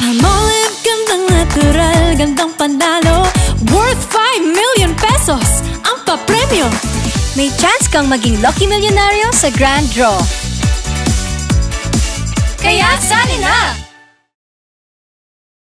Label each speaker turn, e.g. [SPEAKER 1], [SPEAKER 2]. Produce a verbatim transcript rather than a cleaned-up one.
[SPEAKER 1] Palmolive, gandang natural, gandang panalo. Worth five million pesos ang papremyo.
[SPEAKER 2] May chance kang maging lucky milyonaryo sa Grand Draw.
[SPEAKER 1] Kaya sali na!